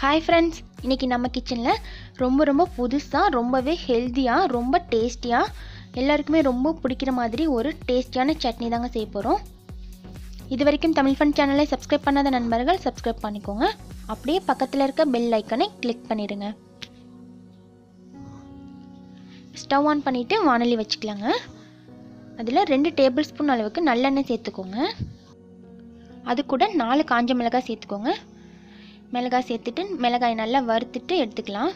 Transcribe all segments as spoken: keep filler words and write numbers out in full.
Hi friends, இன்றைக்கி நம்ம கிச்சனில் ரொம்ப ரொம்ப புதுசாக ரொம்பவே ஹெல்த்தியாக ரொம்ப டேஸ்டியாக எல்லாருக்குமே ரொம்ப பிடிக்கிற மாதிரி ஒரு டேஸ்டியான சட்னி தாங்க செய்ய போகிறோம். இது வரைக்கும் தமிழ் ஃபன் சேனலை சப்ஸ்கிரைப் பண்ணாத நண்பர்கள் சப்ஸ்கிரைப் பண்ணிக்கோங்க. அப்படியே பக்கத்தில் இருக்க பெல் ஐக்கனை கிளிக் பண்ணிடுங்க. ஸ்டவ் ஆன் பண்ணிவிட்டு வானொலி வச்சுக்கலாங்க. அதில் ரெண்டு டேபிள் ஸ்பூன் அளவுக்கு நல்லெண்ணெய் சேர்த்துக்கோங்க. அது கூட நாலு காஞ்ச மிளகாய் சேர்த்துக்கோங்க. மிளகாய் சேர்த்துட்டு மிளகாய் நல்லா வறுத்துட்டு எடுத்துக்கலாம்.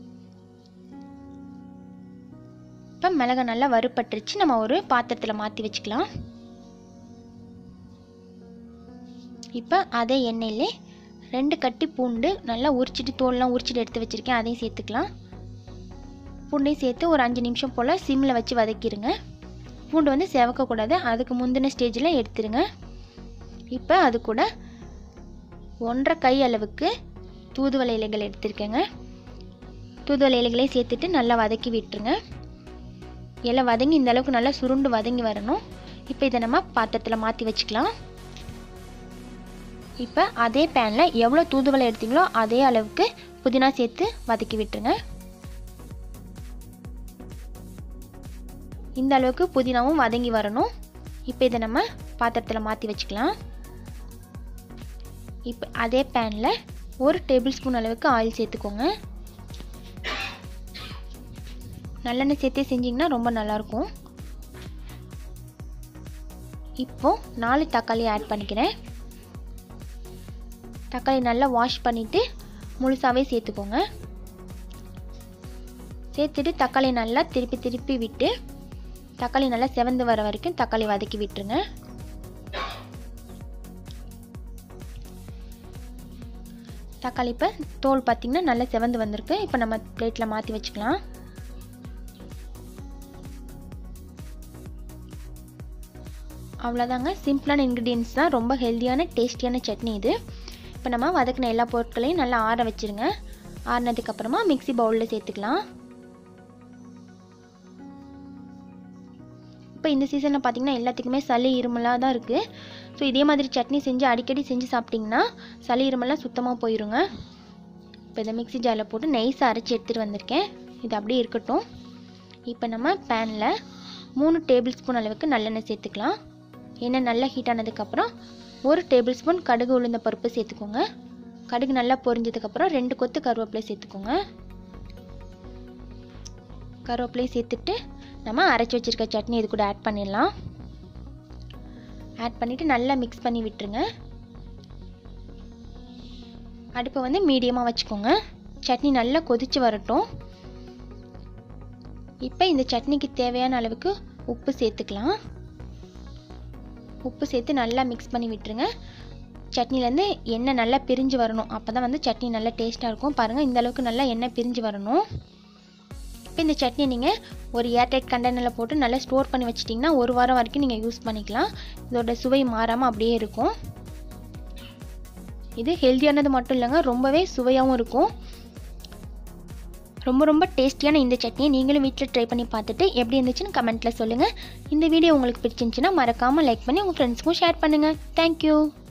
இப்போ மிளகாய் நல்லா வறுப்பட்டுருச்சு. நம்ம ஒரு பாத்திரத்தில் மாற்றி வச்சுக்கலாம். இப்போ அதே எண்ணெயிலே ரெண்டு கட்டி பூண்டு நல்லா உரிச்சிட்டு தோல்லாம் உரிச்சிட்டு எடுத்து வச்சுருக்கேன், அதையும் சேர்த்துக்கலாம். பூண்டையும் சேர்த்து ஒரு அஞ்சு நிமிஷம் போல் சிம்மில் வச்சு வதக்கிடுங்க. பூண்டு வந்து செவக்கக்கூடாது, அதுக்கு முந்தின ஸ்டேஜில் எடுத்துருங்க. இப்போ அது கூட ஒன்றரை கை அளவுக்கு தூதுவளை இலைகள் எடுத்துருக்கேங்க. தூதுவளை இலைகளையும் சேர்த்துட்டு நல்லா வதக்கி விட்டுருங்க. இலை வதங்கி இந்த அளவுக்கு நல்லா சுருண்டு வதங்கி வரணும். இப்போ இதை நம்ம பாத்திரத்தில் மாற்றி வச்சுக்கலாம். இப்போ அதே பேனில் எவ்வளோ தூதுவளை எடுத்தீங்களோ அதே அளவுக்கு புதினா சேர்த்து வதக்கி விட்டுருங்க. இந்த அளவுக்கு புதினாவும் வதங்கி வரணும். இப்போ இதை நம்ம பாத்திரத்தில் மாற்றி வச்சுக்கலாம். இப்போ அதே பேனில் ஒரு டேபிள் ஸ்பூன் அளவுக்கு ஆயில் சேர்த்துக்கோங்க. நல்லெண்ணெய் சேர்த்தே செஞ்சிங்கன்னா ரொம்ப நல்லாயிருக்கும். இப்போ நாலு தக்காளி ஆட் பண்ணிக்கிறேன். தக்காளி நல்லா வாஷ் பண்ணிவிட்டு முழுசாகவே சேர்த்துக்கோங்க. சேர்த்துட்டு தக்காளி நல்லா திருப்பி திருப்பி விட்டு தக்காளி நல்லா செவந்து வர வரைக்கும் தக்காளி வதக்கி விட்டுருங்க. தக்காளி இப்போ தோல் பார்த்திங்கன்னா நல்லா செவந்து வந்திருக்கு. இப்போ நம்ம பிளேட்டில் மாற்றி வச்சுக்கலாம். அவ்வளோதாங்க, சிம்பிளான இன்க்ரீடியன்ஸ் தான், ரொம்ப ஹெல்த்தியான டேஸ்டியான சட்னி இது. இப்போ நம்ம வதக்கின எல்லா பொருட்களையும் நல்லா ஆற வச்சுருங்க. ஆறினதுக்கப்புறமா மிக்ஸி பவுலில் சேர்த்துக்கலாம். இப்போ இந்த சீசனில் பார்த்திங்கன்னா எல்லாத்துக்குமே சளி இருமலாக தான் இருக்குது. ஸோ இதே மாதிரி சட்னி செஞ்சு அடிக்கடி செஞ்சு சாப்பிட்டிங்கன்னா சளி இருமலாம் சுத்தமாக போயிடுங்க. இப்போ இதை மிக்ஸி ஜாரில் போட்டு நைஸாக அரைச்சி எடுத்துகிட்டு வந்திருக்கேன். இது அப்படியே இருக்கட்டும். இப்போ நம்ம பேனில் மூணு டேபிள் ஸ்பூன் அளவுக்கு நல்லெண்ணெய் சேர்த்துக்கலாம். எண்ணெய் நல்லா ஹீட் ஆனதுக்கப்புறம் ஒரு டேபிள் ஸ்பூன் கடுகு உளுந்த பருப்பு சேர்த்துக்கோங்க. கடுகு நல்லா பொரிஞ்சதுக்கப்புறம் ரெண்டு கொத்து கருவேப்பிலை சேர்த்துக்கோங்க. கருவேப்பிலையை சேர்த்துட்டு நம்ம அரைச்சி வச்சுருக்க சட்னி இது கூட ஆட் பண்ணிடலாம். ஆட் பண்ணிவிட்டு நல்லா மிக்ஸ் பண்ணி விட்டுருங்க. அடுப்பை வந்து மீடியமாக வச்சுக்கோங்க. சட்னி நல்லா கொதித்து வரட்டும். இப்போ இந்த சட்னிக்கு தேவையான அளவுக்கு உப்பு சேர்த்துக்கலாம். உப்பு சேர்த்து நல்லா மிக்ஸ் பண்ணி விட்டுருங்க. சட்னிலேருந்து எண்ணெய் நல்லா பிரிஞ்சு வரணும். அப்போ தான் வந்து சட்னி நல்லா டேஸ்ட்டாக இருக்கும். பாருங்கள், இந்த அளவுக்கு நல்லா எண்ணெய் பிரிஞ்சு வரணும். இப்போ இந்த சட்னி நீங்கள் ஒரு ஏர்டைட் கண்டெய்னரில் போட்டு நல்லா ஸ்டோர் பண்ணி வச்சிட்டிங்கன்னா ஒரு வாரம் வரைக்கும் நீங்கள் யூஸ் பண்ணிக்கலாம். இதோட சுவை மாறாமல் அப்படியே இருக்கும். இது ஹெல்த்தியானது மட்டும் இல்லைங்க, ரொம்பவே சுவையாகவும் இருக்கும். ரொம்ப ரொம்ப டேஸ்டியான இந்த சட்னியை நீங்களும் வீட்டில் ட்ரை பண்ணி பார்த்துட்டு எப்படி இருந்துச்சுன்னு கமெண்ட்டில் சொல்லுங்கள். இந்த வீடியோ உங்களுக்கு பிடிச்சிருந்துச்சுன்னா மறக்காமல் லைக் பண்ணி உங்கள் ஃப்ரெண்ட்ஸ்க்கும் ஷேர் பண்ணுங்கள். தேங்க்யூ.